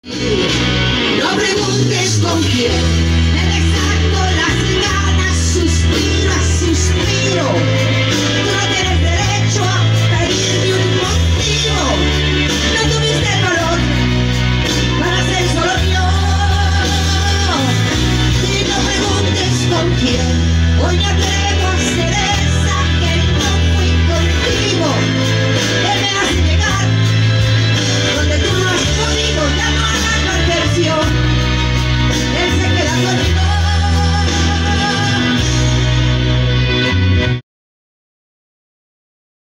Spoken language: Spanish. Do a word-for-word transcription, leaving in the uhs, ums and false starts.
No preguntes con quién, me dejando las ganas, suspiro a suspiro.